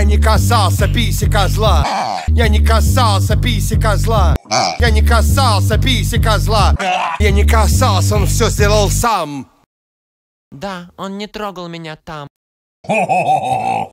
не касался писи козла. Я не касался писи козла. Я не касался писи козла. Я не касался, он все сделал сам. Да, он не трогал меня там.